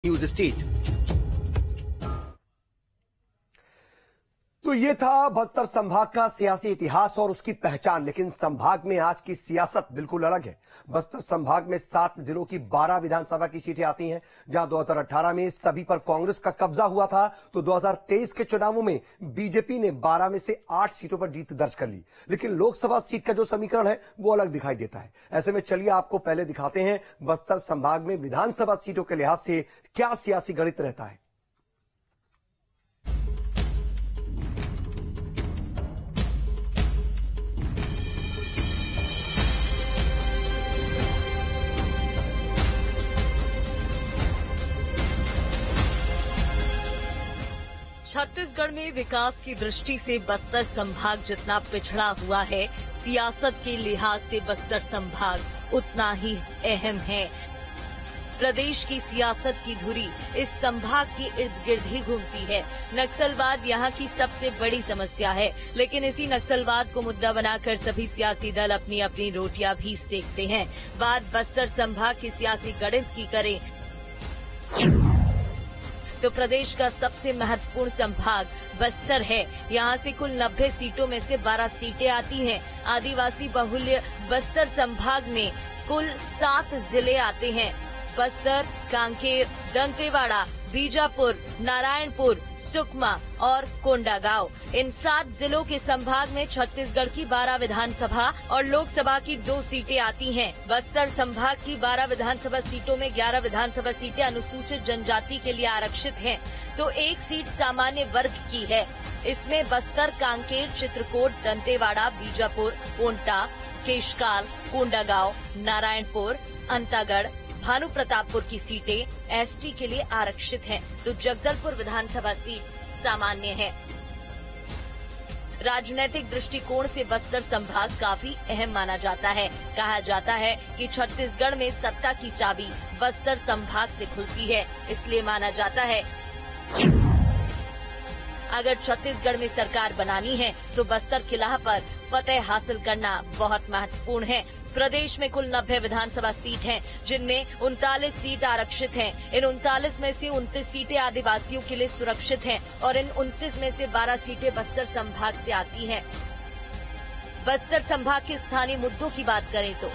News street. तो ये था बस्तर संभाग का सियासी इतिहास और उसकी पहचान। लेकिन संभाग में आज की सियासत बिल्कुल अलग है। बस्तर संभाग में 7 जिलों की 12 विधानसभा की सीटें आती हैं। जहां 2018 में सभी पर कांग्रेस का कब्जा हुआ था, तो 2023 के चुनावों में बीजेपी ने 12 में से 8 सीटों पर जीत दर्ज कर ली। लेकिन लोकसभा सीट का जो समीकरण है वो अलग दिखाई देता है। ऐसे में चलिए आपको पहले दिखाते हैं बस्तर संभाग में विधानसभा सीटों के लिहाज से क्या सियासी गणित रहता है। छत्तीसगढ़ में विकास की दृष्टि से बस्तर संभाग जितना पिछड़ा हुआ है, सियासत के लिहाज से बस्तर संभाग उतना ही अहम है। प्रदेश की सियासत की धुरी इस संभाग के इर्द गिर्द ही घूमती है। नक्सलवाद यहाँ की सबसे बड़ी समस्या है, लेकिन इसी नक्सलवाद को मुद्दा बनाकर सभी सियासी दल अपनी अपनी रोटियां भी सेकते हैं। बात बस्तर संभाग की सियासी गणित की करें तो प्रदेश का सबसे महत्वपूर्ण संभाग बस्तर है। यहाँ से कुल 90 सीटों में से 12 सीटें आती हैं। आदिवासी बहुल्य बस्तर संभाग में कुल 7 जिले आते हैं। बस्तर, कांकेर, दंतेवाड़ा, बीजापुर, नारायणपुर, सुकमा और कोंडागांव, इन 7 जिलों के संभाग में छत्तीसगढ़ की 12 विधानसभा और लोकसभा की 2 सीटें आती हैं। बस्तर संभाग की 12 विधानसभा सीटों में 11 विधानसभा सीटें अनुसूचित जनजाति के लिए आरक्षित हैं, तो 1 सीट सामान्य वर्ग की है। इसमें बस्तर, कांकेर, चित्रकोट, दंतेवाड़ा, बीजापुर, कोंटा, केशकाल, कोंडागांव, नारायणपुर, अंतागढ़, भानु प्रतापपुर की सीटें एसटी के लिए आरक्षित हैं, तो जगदलपुर विधानसभा सीट सामान्य है। राजनीतिक दृष्टिकोण से बस्तर संभाग काफी अहम माना जाता है। कहा जाता है कि छत्तीसगढ़ में सत्ता की चाबी बस्तर संभाग से खुलती है। इसलिए माना जाता है अगर छत्तीसगढ़ में सरकार बनानी है तो बस्तर किला पर फतेह हासिल करना बहुत महत्वपूर्ण है। प्रदेश में कुल 90 विधानसभा सीट हैं, जिनमें 39 सीट आरक्षित हैं। इन 39 में से 29 सीटें आदिवासियों के लिए सुरक्षित हैं और इन 29 में से 12 सीटें बस्तर संभाग से आती हैं। बस्तर संभाग के स्थानीय मुद्दों की बात करें तो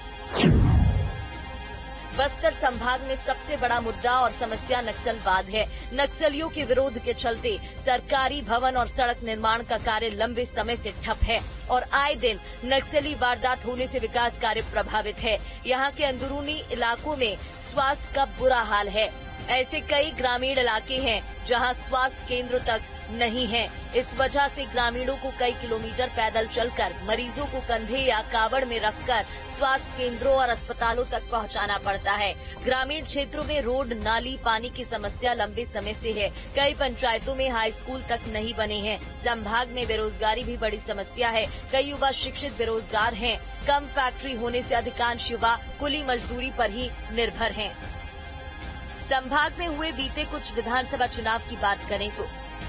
बस्तर संभाग में सबसे बड़ा मुद्दा और समस्या नक्सलवाद है। नक्सलियों के विरोध के चलते सरकारी भवन और सड़क निर्माण का कार्य लंबे समय से ठप है और आए दिन नक्सली वारदात होने से विकास कार्य प्रभावित है। यहाँ के अंदरूनी इलाकों में स्वास्थ्य का बुरा हाल है। ऐसे कई ग्रामीण इलाके हैं जहाँ स्वास्थ्य केंद्र तक नहीं है। इस वजह से ग्रामीणों को कई किलोमीटर पैदल चलकर मरीजों को कंधे या कावड़ में रखकर स्वास्थ्य केंद्रों और अस्पतालों तक पहुंचाना पड़ता है। ग्रामीण क्षेत्रों में रोड, नाली, पानी की समस्या लंबे समय से है। कई पंचायतों में हाई स्कूल तक नहीं बने हैं। संभाग में बेरोजगारी भी बड़ी समस्या है। कई युवा शिक्षित बेरोजगार हैं। कम फैक्ट्री होने से अधिकांश युवा कुली मजदूरी पर ही निर्भर हैं। संभाग में हुए बीते कुछ विधानसभा चुनाव की बात करें तो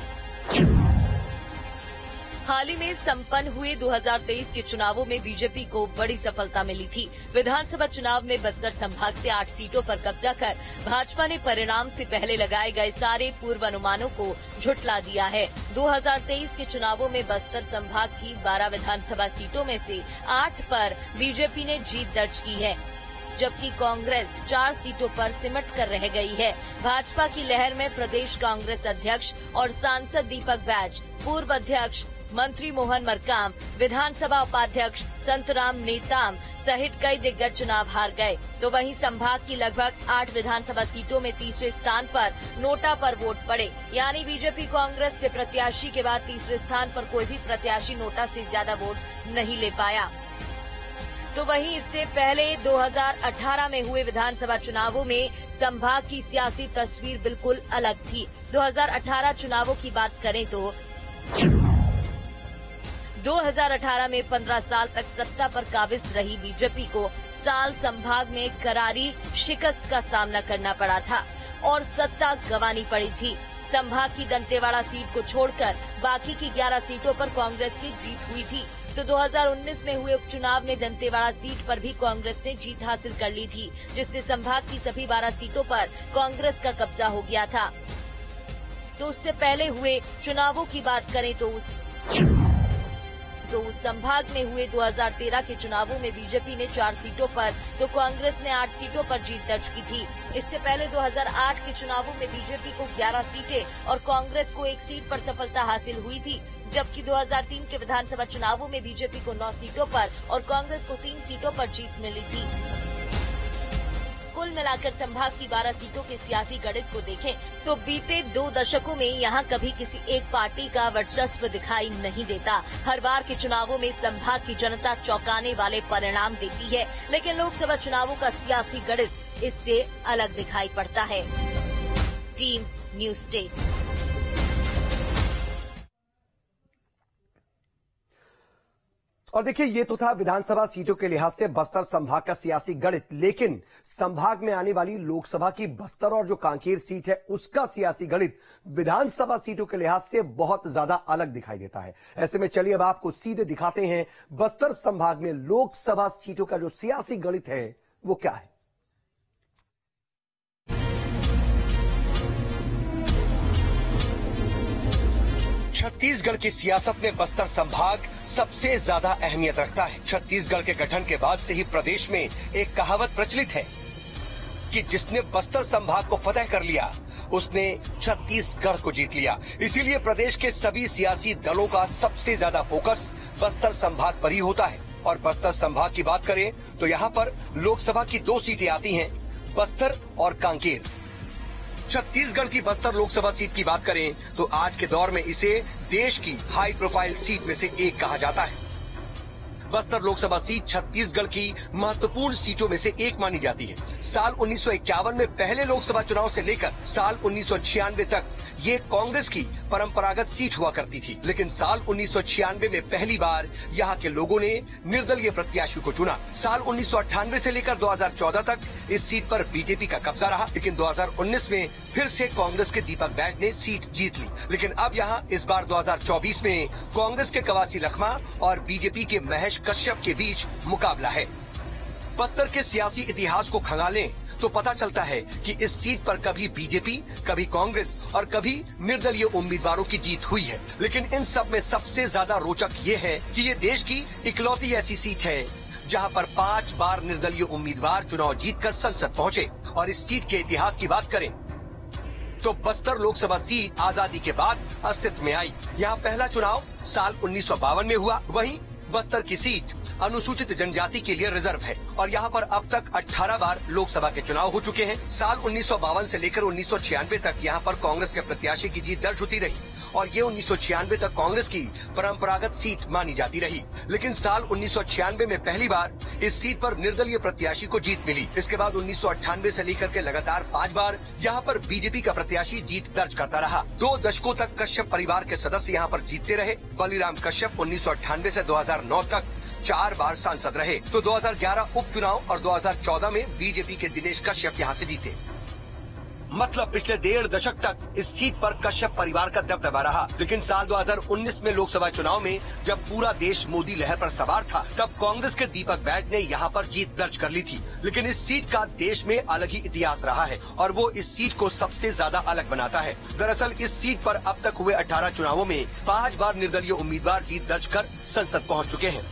हाल ही में संपन्न हुए 2023 के चुनावों में बीजेपी को बड़ी सफलता मिली थी। विधानसभा चुनाव में बस्तर संभाग से 8 सीटों पर कब्जा कर भाजपा ने परिणाम से पहले लगाए गए सारे पूर्व अनुमानों को झुठला दिया है। 2023 के चुनावों में बस्तर संभाग की 12 विधानसभा सीटों में से 8 पर बीजेपी ने जीत दर्ज की है, जबकि कांग्रेस 4 सीटों पर सिमट कर रह गई है। भाजपा की लहर में प्रदेश कांग्रेस अध्यक्ष और सांसद दीपक बैज, पूर्व अध्यक्ष मंत्री मोहन मरकाम, विधानसभा उपाध्यक्ष संतराम नेताम सहित कई दिग्गज चुनाव हार गए। तो वहीं संभाग की लगभग 8 विधानसभा सीटों में तीसरे स्थान पर नोटा पर वोट पड़े, यानी बीजेपी कांग्रेस के प्रत्याशी के बाद तीसरे स्थान पर कोई भी प्रत्याशी नोटा से ज्यादा वोट नहीं ले पाया। तो वहीं इससे पहले 2018 में हुए विधानसभा चुनावों में संभाग की सियासी तस्वीर बिल्कुल अलग थी। 2018 चुनावों की बात करें तो 2018 में 15 साल तक सत्ता पर काबिज रही बीजेपी को साल संभाग में करारी शिकस्त का सामना करना पड़ा था और सत्ता गंवानी पड़ी थी। संभाग की दंतेवाड़ा सीट को छोड़कर बाकी की 11 सीटों पर कांग्रेस की जीत हुई थी। तो 2019 में हुए उपचुनाव में दंतेवाड़ा सीट पर भी कांग्रेस ने जीत हासिल कर ली थी, जिससे संभाग की सभी 12 सीटों पर कांग्रेस का कब्जा हो गया था। तो उससे पहले हुए चुनावों की बात करें तो उस संभाग में हुए 2013 के चुनावों में बीजेपी ने 4 सीटों पर तो कांग्रेस ने 8 सीटों पर जीत दर्ज की थी। इससे पहले 2008 के चुनावों में बीजेपी को 11 सीटें और कांग्रेस को 1 सीट पर सफलता हासिल हुई थी, जबकि 2003 के विधानसभा चुनावों में बीजेपी को 9 सीटों पर और कांग्रेस को 3 सीटों पर जीत मिली थी। कुल मिलाकर संभाग की 12 सीटों के सियासी गणित को देखें तो बीते 2 दशकों में यहां कभी किसी एक पार्टी का वर्चस्व दिखाई नहीं देता। हर बार के चुनावों में संभाग की जनता चौंकाने वाले परिणाम देती है, लेकिन लोकसभा चुनावों का सियासी गणित इससे अलग दिखाई पड़ता है। Team news state. और देखिए, ये तो था विधानसभा सीटों के लिहाज से बस्तर संभाग का सियासी गणित, लेकिन संभाग में आने वाली लोकसभा की बस्तर और जो कांकेर सीट है उसका सियासी गणित विधानसभा सीटों के लिहाज से बहुत ज्यादा अलग दिखाई देता है। ऐसे में चलिए अब आपको सीधे दिखाते हैं बस्तर संभाग में लोकसभा सीटों का जो सियासी गणित है वो क्या है। छत्तीसगढ़ की सियासत में बस्तर संभाग सबसे ज्यादा अहमियत रखता है। छत्तीसगढ़ के गठन के बाद से ही प्रदेश में एक कहावत प्रचलित है कि जिसने बस्तर संभाग को फतह कर लिया उसने छत्तीसगढ़ को जीत लिया। इसीलिए प्रदेश के सभी सियासी दलों का सबसे ज्यादा फोकस बस्तर संभाग पर ही होता है। और बस्तर संभाग की बात करें तो यहाँ पर लोकसभा की 2 सीटें आती हैं, बस्तर और कांकेर। छत्तीसगढ़ की बस्तर लोकसभा सीट की बात करें तो आज के दौर में इसे देश की हाई प्रोफाइल सीट में से एक कहा जाता है। बस्तर लोकसभा सीट छत्तीसगढ़ की महत्वपूर्ण सीटों में से एक मानी जाती है। साल 1951 में पहले लोकसभा चुनाव से लेकर साल 1996 तक ये कांग्रेस की परंपरागत सीट हुआ करती थी, लेकिन साल 1996 में पहली बार यहाँ के लोगों ने निर्दलीय प्रत्याशी को चुना। साल 1998 से लेकर 2014 तक इस सीट पर बीजेपी का कब्जा रहा, लेकिन 2019 में फिर से कांग्रेस के दीपक बैज ने सीट जीत ली। लेकिन अब यहाँ इस बार 2024 में कांग्रेस के कवासी लखमा और बीजेपी के महेश कश्यप के बीच मुकाबला है। बस्तर के सियासी इतिहास को खंगालें तो पता चलता है कि इस सीट पर कभी बीजेपी, कभी कांग्रेस और कभी निर्दलीय उम्मीदवारों की जीत हुई है। लेकिन इन सब में सबसे ज्यादा रोचक ये है कि ये देश की इकलौती ऐसी सीट है जहां पर 5 बार निर्दलीय उम्मीदवार चुनाव जीतकर संसद पहुंचे। और इस सीट के इतिहास की बात करें तो बस्तर लोकसभा सीट आजादी के बाद अस्तित्व में आई। यहाँ पहला चुनाव साल 1952 में हुआ। वहीं बस्तर की सीट अनुसूचित जनजाति के लिए रिजर्व है और यहाँ पर अब तक 18 बार लोकसभा के चुनाव हो चुके हैं। साल 1952 से लेकर 1996 तक यहाँ पर कांग्रेस के प्रत्याशी की जीत दर्ज होती रही और ये 1996 तक कांग्रेस की परंपरागत सीट मानी जाती रही। लेकिन साल 1996 में पहली बार इस सीट पर निर्दलीय प्रत्याशी को जीत मिली। इसके बाद 1998 से लेकर के लगातार 5 बार यहाँ पर बीजेपी का प्रत्याशी जीत दर्ज करता रहा। 2 दशकों तक कश्यप परिवार के सदस्य यहाँ पर जीतते रहे। बलीराम कश्यप 1998 से 2009 तक 4 बार सांसद रहे। तो 2011 उपचुनाव और 2014 में बीजेपी के दिनेश कश्यप यहाँ से जीते। मतलब पिछले 1.5 दशक तक इस सीट पर कश्यप परिवार का दबदबा रहा। लेकिन साल 2019 में लोकसभा चुनाव में जब पूरा देश मोदी लहर पर सवार था, तब कांग्रेस के दीपक बैज ने यहाँ पर जीत दर्ज कर ली थी। लेकिन इस सीट का देश में अलग ही इतिहास रहा है और वो इस सीट को सबसे ज्यादा अलग बनाता है। दरअसल इस सीट पर अब तक हुए 18 चुनावों में 5 बार निर्दलीय उम्मीदवार जीत दर्ज कर संसद पहुँच चुके हैं।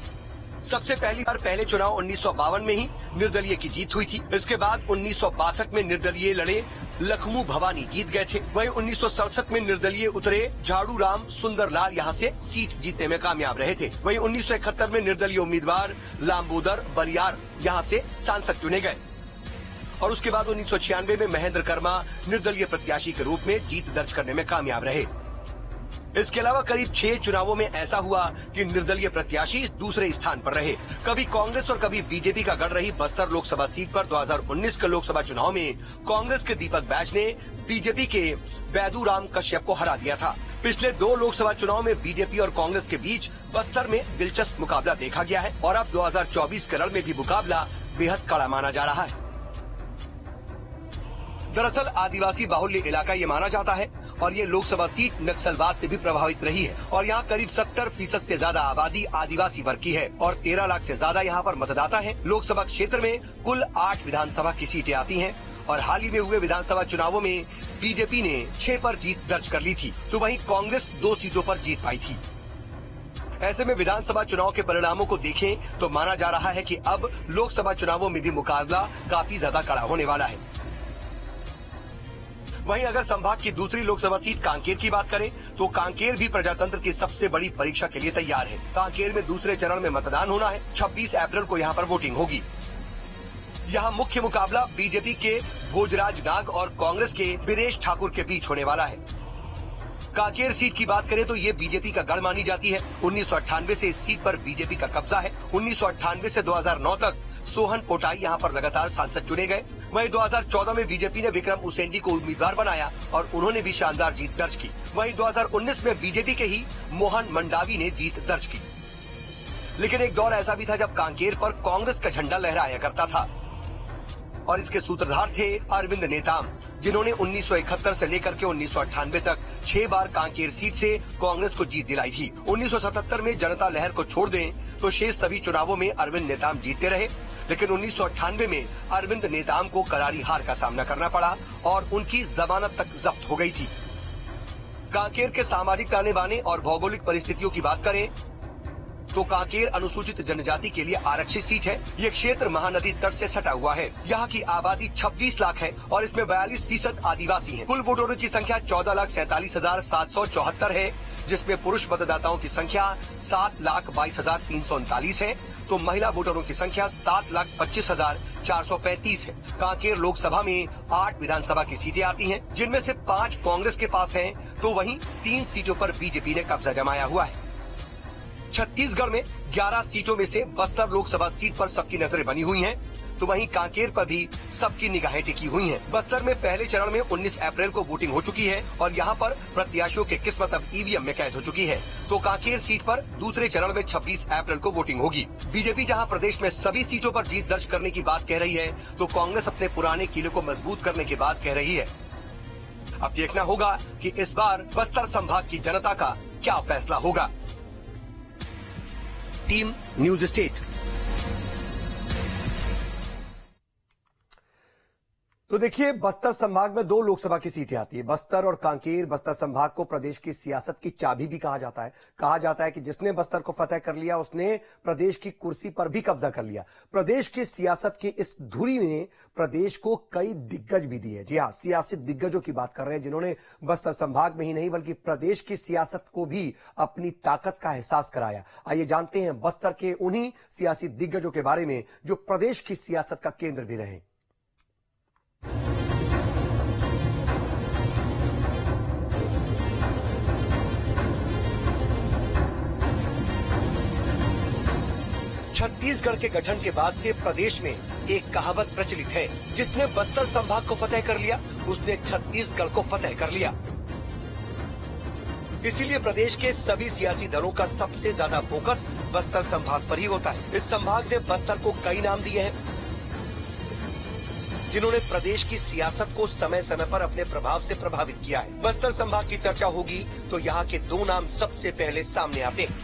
सबसे पहली बार पहले चुनाव 1952 में ही निर्दलीय की जीत हुई थी। इसके बाद 1962 में निर्दलीय लड़े लखमू भवानी जीत गए थे। वहीं 1967 में निर्दलीय उतरे झाड़ू राम सुंदर लाल यहाँ से सीट जीतने में कामयाब रहे थे। वहीं 1971 में निर्दलीय उम्मीदवार लांबोदर बलियार यहाँ से सांसद चुने गए और उसके बाद 1996 में महेंद्र कर्मा निर्दलीय प्रत्याशी के रूप में जीत दर्ज करने में कामयाब रहे। इसके अलावा करीब 6 चुनावों में ऐसा हुआ कि निर्दलीय प्रत्याशी दूसरे स्थान पर रहे। कभी कांग्रेस और कभी बीजेपी का गढ़ रही बस्तर लोकसभा सीट पर 2019 के लोकसभा चुनाव में कांग्रेस के दीपक बैज ने बीजेपी के बैदूराम कश्यप को हरा दिया था। पिछले 2 लोकसभा चुनाव में बीजेपी और कांग्रेस के बीच बस्तर में दिलचस्प मुकाबला देखा गया है और अब 2024 के रण में भी मुकाबला बेहद कड़ा माना जा रहा है। दरअसल आदिवासी बाहुल्य इलाका ये माना जाता है और ये लोकसभा सीट नक्सलवाद से भी प्रभावित रही है और यहाँ करीब 70% से ज्यादा आबादी आदिवासी वर्ग की है और 13 लाख से ज्यादा यहाँ पर मतदाता हैं। लोकसभा क्षेत्र में कुल 8 विधानसभा की सीटें आती हैं और हाल ही में हुए विधानसभा चुनावों में बीजेपी ने 6 पर जीत दर्ज कर ली थी, तो वहीं कांग्रेस 2 सीटों पर जीत पाई थी। ऐसे में विधानसभा चुनाव के परिणामों को देखें तो माना जा रहा है कि अब लोकसभा चुनावों में भी मुकाबला काफी ज्यादा कड़ा होने वाला है। वहीं अगर संभाग की दूसरी लोकसभा सीट कांकेर की बात करें तो कांकेर भी प्रजातंत्र की सबसे बड़ी परीक्षा के लिए तैयार है। कांकेर में दूसरे चरण में मतदान होना है। 26 अप्रैल को यहाँ पर वोटिंग होगी। यहाँ मुख्य मुकाबला बीजेपी के भोजराज नाग और कांग्रेस के वीरेश ठाकुर के बीच होने वाला है। कांकेर सीट की बात करें तो ये बीजेपी का गढ़ मानी जाती है। 1998 से इस सीट पर बीजेपी का कब्जा है। 1998 से 2009 तक सोहन पोटाई यहाँ पर लगातार सांसद चुने गए। वहीं 2014 में बीजेपी ने विक्रम उसेंडी को उम्मीदवार बनाया और उन्होंने भी शानदार जीत दर्ज की। वहीं 2019 में बीजेपी के ही मोहन मंडावी ने जीत दर्ज की। लेकिन एक दौर ऐसा भी था जब कांकेर पर कांग्रेस का झंडा लहराया करता था और इसके सूत्रधार थे अरविंद नेताम, जिन्होंने 1971 से लेकर के 1998 तक 6 बार कांकेर सीट से कांग्रेस को जीत दिलाई थी। 1977 में जनता लहर को छोड़ दें तो शेष सभी चुनावों में अरविंद नेताम जीतते रहे, लेकिन 1998 में अरविंद नेताम को करारी हार का सामना करना पड़ा और उनकी जमानत तक जब्त हो गई थी। कांकेर के सामाजिक ताने बाने और भौगोलिक परिस्थितियों की बात करें तो कांकेर अनुसूचित जनजाति के लिए आरक्षित सीट है। ये क्षेत्र महानदी तट से सटा हुआ है। यहाँ की आबादी 26 लाख है और इसमें 42% आदिवासी हैं। कुल वोटरों की संख्या 14,47,774 है, जिसमें पुरुष मतदाताओं की संख्या 7,22,339 है, तो महिला वोटरों की संख्या 7,25,435 है। कांकेर लोकसभा में 8 विधानसभा की सीटें आती हैं, जिनमें से 5 कांग्रेस के पास हैं, तो वहीं 3 सीटों पर बीजेपी ने कब्जा जमाया हुआ है। छत्तीसगढ़ में 11 सीटों में से बस्तर लोकसभा सीट पर सबकी नजरें बनी हुई हैं, तो वहीं कांकेर पर भी सबकी निगाहें टिकी हुई हैं। बस्तर में पहले चरण में 19 अप्रैल को वोटिंग हो चुकी है और यहां पर प्रत्याशियों की किस्मत अब ईवीएम में कैद हो चुकी है, तो कांकेर सीट पर दूसरे चरण में 26 अप्रैल को वोटिंग होगी। बीजेपी जहां प्रदेश में सभी सीटों पर जीत दर्ज करने की बात कह रही है, तो कांग्रेस अपने पुराने किले को मजबूत करने की बात कह रही है। अब देखना होगा कि इस बार बस्तर संभाग की जनता का क्या फैसला होगा। Team news state. तो देखिए, बस्तर संभाग में 2 लोकसभा की सीटें आती है, बस्तर और कांकेर। बस्तर संभाग को प्रदेश की सियासत की चाबी भी कहा जाता है। कहा जाता है कि जिसने बस्तर को फतेह कर लिया उसने प्रदेश की कुर्सी पर भी कब्जा कर लिया। प्रदेश की सियासत की इस धुरी ने प्रदेश को कई दिग्गज भी दिए। जी हाँ, सियासी दिग्गजों की बात कर रहे हैं, जिन्होंने बस्तर संभाग में ही नहीं बल्कि प्रदेश की सियासत को भी अपनी ताकत का एहसास कराया। आइए जानते हैं बस्तर के उन्हीं सियासी दिग्गजों के बारे में जो प्रदेश की सियासत का केंद्र भी रहे। छत्तीसगढ़ के गठन के बाद से प्रदेश में एक कहावत प्रचलित है, जिसने बस्तर संभाग को फतेह कर लिया उसने छत्तीसगढ़ को फतेह कर लिया। इसीलिए प्रदेश के सभी सियासी दलों का सबसे ज्यादा फोकस बस्तर संभाग पर ही होता है। इस संभाग ने बस्तर को कई नाम दिए हैं, जिन्होंने प्रदेश की सियासत को समय समय पर अपने प्रभाव से प्रभावित किया है। बस्तर संभाग की चर्चा होगी तो यहाँ के 2 नाम सबसे पहले सामने आते हैं।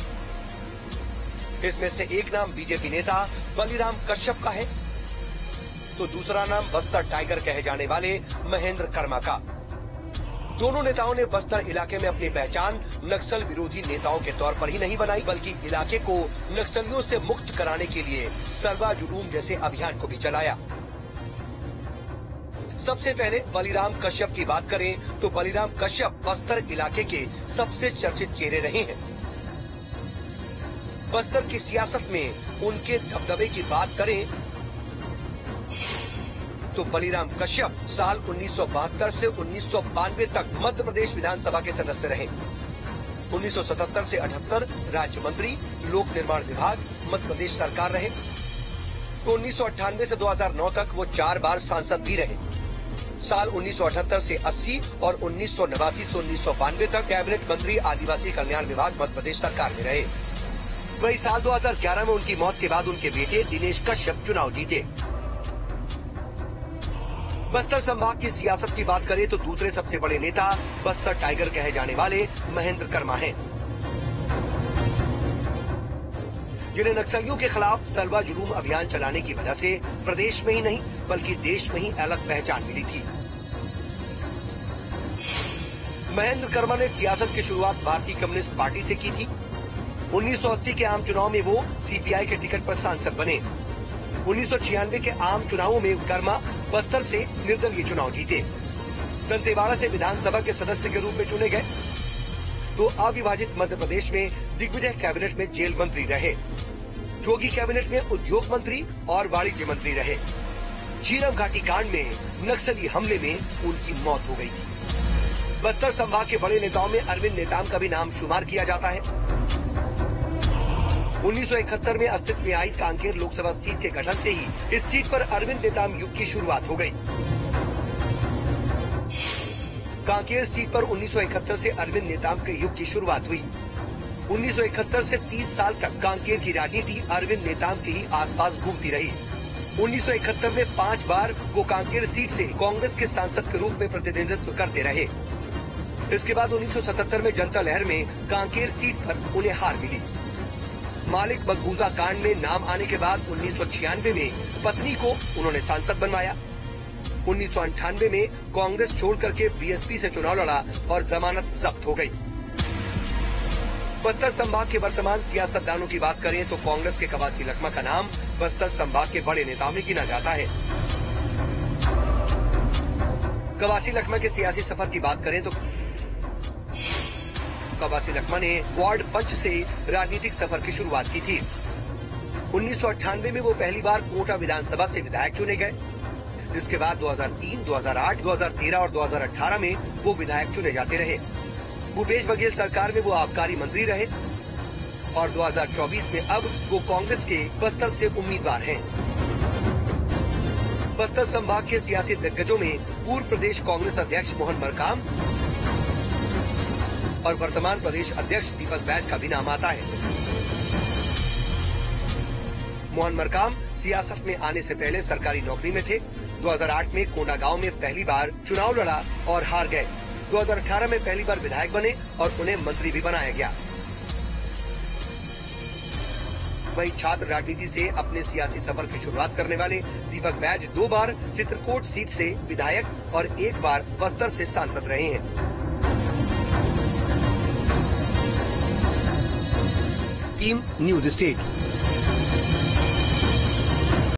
इसमें से एक नाम बीजेपी नेता बलिराम कश्यप का है, तो दूसरा नाम बस्तर टाइगर कहे जाने वाले महेंद्र कर्मा का। दोनों नेताओं ने बस्तर इलाके में अपनी पहचान नक्सल विरोधी नेताओं के तौर पर ही नहीं बनाई, बल्कि इलाके को नक्सलियों से मुक्त कराने के लिए सर्वा जुलूम जैसे अभियान को भी चलाया। सबसे पहले बलिराम कश्यप की बात करें तो बलिराम कश्यप बस्तर इलाके के सबसे चर्चित चेहरे रहे हैं। बस्तर की सियासत में उनके दबदबे की बात करें तो बलिराम कश्यप साल 1972 से 1992 तक मध्य प्रदेश विधानसभा के सदस्य रहे। 1977 से 78 राज्य मंत्री, लोक निर्माण विभाग, मध्य प्रदेश सरकार रहे। तो 1998 से 2009 तक वो 4 बार सांसद भी रहे। साल 1978 से 80 और 1989 से 1992 तक कैबिनेट मंत्री, आदिवासी कल्याण विभाग, मध्य प्रदेश सरकार में रहे। वही साल 2011 में उनकी मौत के बाद उनके बेटे दिनेश कश्यप चुनाव जीते। बस्तर संभाग की सियासत की बात करें तो दूसरे सबसे बड़े नेता बस्तर टाइगर कहे जाने वाले महेंद्र कर्मा हैं, जिन्हें नक्सलियों के खिलाफ सलवा जुलूम अभियान चलाने की वजह से प्रदेश में ही नहीं बल्कि देश में ही अलग पहचान मिली थी। महेंद्र कर्मा ने सियासत की शुरुआत भारतीय कम्युनिस्ट पार्टी से की थी। 1980 के आम चुनाव में वो सीपीआई के टिकट पर सांसद बने। 1996 के आम चुनावों में कर्मा बस्तर से निर्दलीय चुनाव जीते। दंतेवाड़ा से विधानसभा के सदस्य के रूप में चुने गए तो अविभाजित मध्य प्रदेश में दिग्विजय कैबिनेट में जेल मंत्री रहे। जोगी कैबिनेट में उद्योग मंत्री और वाणिज्य मंत्री रहे। झीरम घाटी कांड में नक्सली हमले में उनकी मौत हो गई थी। बस्तर संभाग के बड़े नेताओं में अरविंद नेताम का भी नाम शुमार किया जाता है। 1971 में अस्तित्व में आई कांकेर लोकसभा सीट के गठन से ही इस सीट पर अरविंद नेताम युग की शुरुआत हो गई। कांकेर सीट पर 1971 से अरविंद नेताम के युग की शुरुआत हुई। 1971 से 30 साल तक कांकेर की राजनीति अरविंद नेताम के ही आसपास घूमती रही। 1971 में 5 बार वो कांकेर सीट से कांग्रेस के सांसद के रूप में प्रतिनिधित्व करते रहे। इसके बाद 1977 में जनता लहर में कांकेर सीट पर उन्हें हार मिली। मालिक मकबूजा कांड में नाम आने के बाद 1996 में पत्नी को उन्होंने सांसद बनवाया। 1998 में कांग्रेस छोड़ करके बीएसपी से चुनाव लड़ा और जमानत जब्त हो गई। बस्तर संभाग के वर्तमान सियासतदानों की बात करें तो कांग्रेस के कवासी लखमा का नाम बस्तर संभाग के बड़े नेताओं में गिना जाता है। कवासी लखमा के सियासी सफर की बात करें तो कवासी लखमा ने वार्ड पंच से राजनीतिक सफर की शुरुआत की थी। 1998 में वो पहली बार कोटा विधानसभा से विधायक चुने गए। इसके बाद 2003, 2008, 2013 और 2018 में वो विधायक चुने जाते रहे। भूपेश बघेल सरकार में वो आबकारी मंत्री रहे और 2024 में अब वो कांग्रेस के बस्तर से उम्मीदवार हैं। बस्तर संभाग के सियासी दिग्गजों में पूर्व प्रदेश कांग्रेस अध्यक्ष मोहन मरकाम और वर्तमान प्रदेश अध्यक्ष दीपक बैज का भी नाम आता है। मोहन मरकाम सियासत में आने से पहले सरकारी नौकरी में थे। 2008 में कोंडागांव में पहली बार चुनाव लड़ा और हार गए। 2018 में पहली बार विधायक बने और उन्हें मंत्री भी बनाया गया। वहीं छात्र राजनीति से अपने सियासी सफर की शुरुआत करने वाले दीपक बैज 2 बार चित्रकूट सीट से विधायक और 1 बार बस्तर से सांसद रहे हैं। Team news state.